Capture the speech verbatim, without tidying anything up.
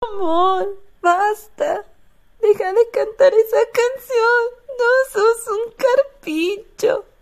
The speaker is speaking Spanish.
Amor, basta. Deja de cantar esa canción. No sos un carpincho.